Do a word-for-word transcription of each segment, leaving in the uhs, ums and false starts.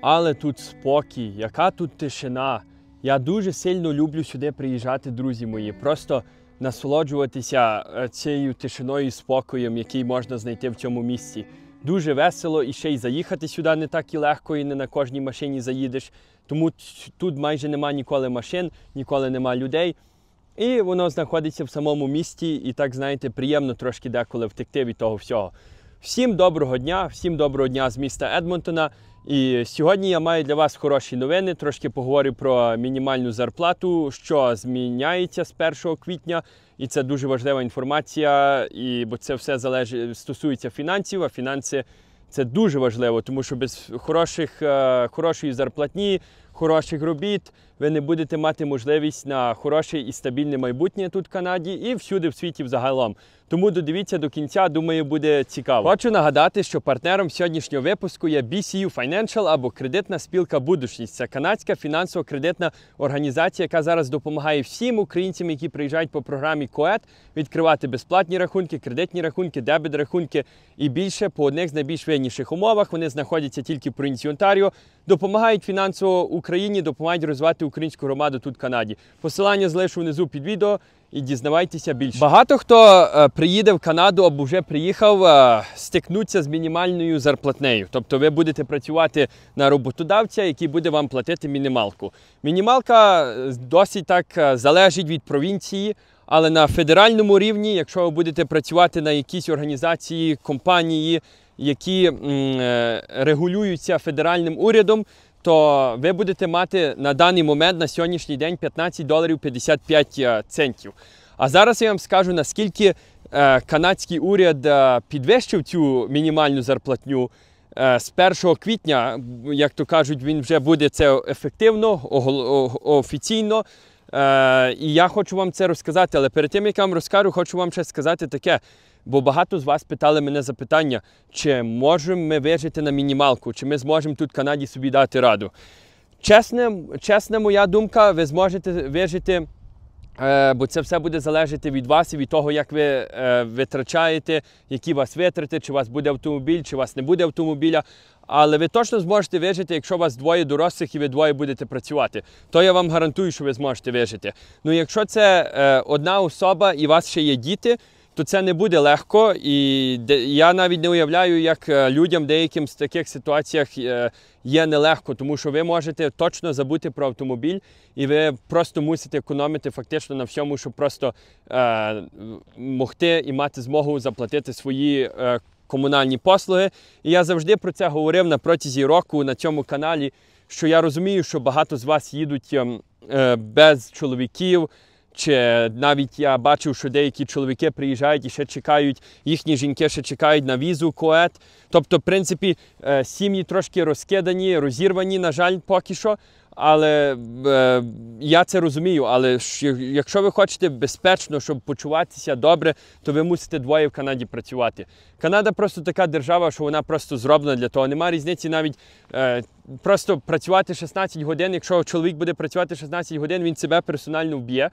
Але тут спокій, яка тут тишина. Я дуже сильно люблю сюди приїжджати, друзі мої. Просто насолоджуватися цією тишиною і спокоєм, який можна знайти в цьому місці. Дуже весело і ще й заїхати сюди не так і легко, і не на кожній машині заїдеш. Тому тут майже нема ніколи машин, ніколи нема людей. І воно знаходиться в самому місті, і так, знаєте, приємно трошки деколи втекти від того всього. Всім доброго дня, всім доброго дня з міста Едмонтона. І сьогодні я маю для вас хороші новини, трошки поговорю про мінімальну зарплату, що зміняється з першого квітня. І це дуже важлива інформація, і, бо це все залежить, стосується фінансів, а фінанси – це дуже важливо, тому що без хороших, хорошої зарплатні, хороших робіт ви не будете мати можливість на хороше і стабільне майбутнє тут в Канаді і всюди в світі взагалом. Тому додивіться до кінця, думаю, буде цікаво. Хочу нагадати, що партнером сьогоднішнього випуску є бі сі ю Financial або кредитна спілка «Будущність». Це канадська фінансово-кредитна організація, яка зараз допомагає всім українцям, які приїжджають по програмі КОЕД, відкривати безплатні рахунки, кредитні рахунки, дебет-рахунки і більше по одних з найбільш вигідніших умовах. Вони знаходяться тільки в провінції Онтаріо, допомагають фінансово Україні, допомагають розвивати українську громаду тут в Канаді. Посилання залишу внизу під відео і дізнавайтеся більше. Багато хто е, приїде в Канаду або вже приїхав, е, стикнуться з мінімальною зарплатнею. Тобто ви будете працювати на роботодавця, який буде вам платити мінімалку. Мінімалка досить так залежить від провінції, але на федеральному рівні, якщо ви будете працювати на якійсь організації, компанії, які м, е, регулюються федеральним урядом, то ви будете мати на даний момент, на сьогоднішній день, п'ятнадцять доларів п'ятдесят п'ять центів. А зараз я вам скажу, наскільки е, канадський уряд е, підвищив цю мінімальну зарплатню. Е, з першого квітня, як то кажуть, він вже буде це ефективно, офіційно. Е, і я хочу вам це розказати, але перед тим, як я вам розкажу, хочу вам ще сказати таке. Бо багато з вас питали мене запитання, чи можемо ми вижити на мінімалку, чи ми зможемо тут в Канаді собі дати раду. Чесна, чесна моя думка, ви зможете вижити, е, бо це все буде залежати від вас і від того, як ви е, витрачаєте, які у вас витрати, чи у вас буде автомобіль, чи у вас не буде автомобіля. Але ви точно зможете вижити, якщо у вас двоє дорослих і ви двоє будете працювати. То я вам гарантую, що ви зможете вижити. Ну, якщо це е, одна особа і у вас ще є діти, то це не буде легко, і я навіть не уявляю, як людям деяким з таких ситуаціях є нелегко, тому що ви можете точно забути про автомобіль, і ви просто мусите економити фактично на всьому, щоб просто е, могти і мати змогу заплатити свої е, комунальні послуги. І я завжди про це говорив на протязі року на цьому каналі, що я розумію, що багато з вас їдуть е, без чоловіків, чи навіть я бачив, що деякі чоловіки приїжджають і ще чекають, їхні жінки ще чекають на візу КОЕД. Тобто, в принципі, сім'ї трошки розкидані, розірвані, на жаль, поки що. Але е, я це розумію, але якщо ви хочете безпечно, щоб почуватися добре, то ви мусите двоє в Канаді працювати. Канада просто така держава, що вона просто зроблена для того. Нема різниці навіть е, просто працювати шістнадцять годин. Якщо чоловік буде працювати шістнадцять годин, він себе персонально вб'є.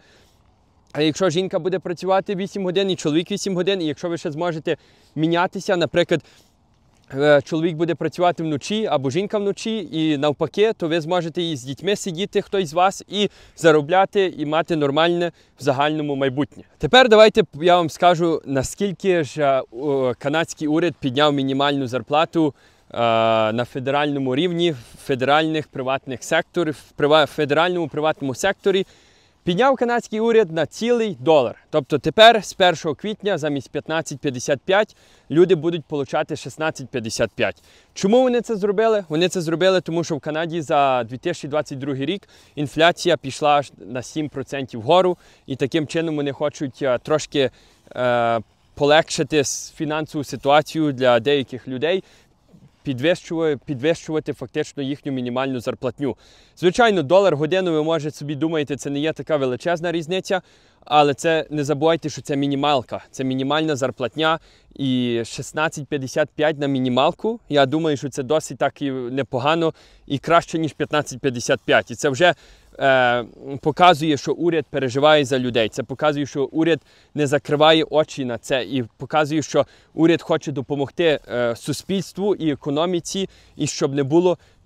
А якщо жінка буде працювати вісім годин і чоловік вісім годин, і якщо ви ще зможете мінятися, наприклад, чоловік буде працювати вночі або жінка вночі і навпаки, то ви зможете і з дітьми сидіти, хтось з вас, і заробляти, і мати нормальне в загальному майбутнє. Тепер давайте я вам скажу, наскільки ж канадський уряд підняв мінімальну зарплату на федеральному рівні, в федеральних приватних секторах, в федеральному приватному секторі. Підняв канадський уряд на цілий долар. Тобто тепер з першого квітня замість п'ятнадцять п'ятдесят п'ять люди будуть отримати шістнадцять п'ятдесят п'ять. Чому вони це зробили? Вони це зробили, тому що в Канаді за дві тисячі двадцять другий рік інфляція пішла на сім відсотків вгору, і таким чином вони хочуть трошки е, полегшити фінансову ситуацію для деяких людей, Підвищувати, підвищувати фактично їхню мінімальну зарплатню. Звичайно, долар годину, ви можете собі думаєте, це не є така величезна різниця, але це не забувайте, що це мінімалка, це мінімальна зарплатня, і шістнадцять п'ятдесят п'ять на мінімалку, я думаю, що це досить так і непогано і краще, ніж п'ятнадцять п'ятдесят п'ять. І це вже е, показує, що уряд переживає за людей, це показує, що уряд не закриває очі на це, і показує, що уряд хоче допомогти е, суспільству і економіці, і щоб не було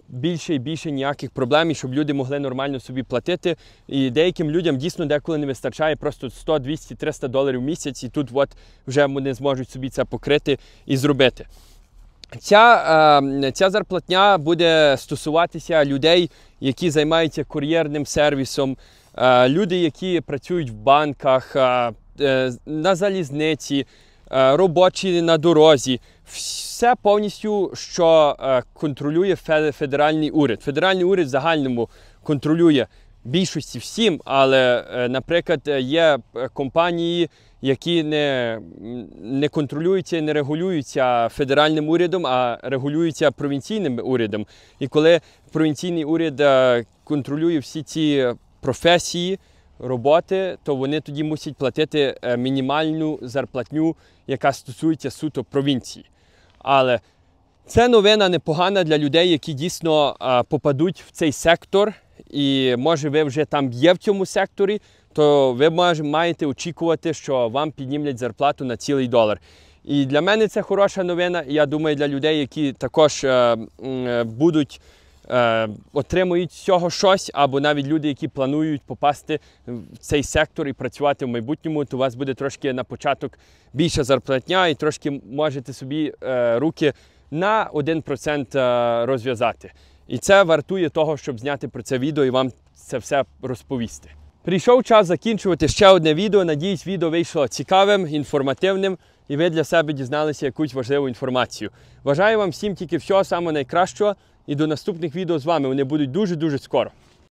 більше і більше ніяких проблем, і щоб люди могли нормально собі платити. І деяким людям дійсно деколи не вистачає просто сто, двісті, триста доларів в місяць, і тут от вже вони зможуть собі це покрити і зробити. Ця, ця зарплатня буде стосуватися людей, які займаються кур'єрним сервісом, люди, які працюють в банках, на залізниці, робочі на дорозі. Все повністю, що контролює федеральний уряд. Федеральний уряд в загальному контролює більшості всім, але, наприклад, є компанії, які не, не контролюються і не регулюються федеральним урядом, а регулюються провінційним урядом. І коли провінційний уряд контролює всі ці професії, роботи, то вони тоді мусять платити мінімальну зарплатню, яка стосується суто провінції. Але це новина непогана для людей, які дійсно попадуть в цей сектор, і може ви вже там є в цьому секторі, то ви маєте очікувати, що вам піднімлять зарплату на цілий долар. І для мене це хороша новина, і я думаю, для людей, які також е, е, будуть, е, отримують з цього щось, або навіть люди, які планують попасти в цей сектор і працювати в майбутньому, то у вас буде трошки на початок більша зарплатня, і трошки можете собі е, руки на один процент е, розв'язати. І це вартує того, щоб зняти про це відео і вам це все розповісти. Прийшов час закінчувати ще одне відео. Надіюсь, відео вийшло цікавим, інформативним, і ви для себе дізналися якусь важливу інформацію. Бажаю вам всім тільки всього самого найкращого, і до наступних відео з вами. Вони будуть дуже-дуже скоро.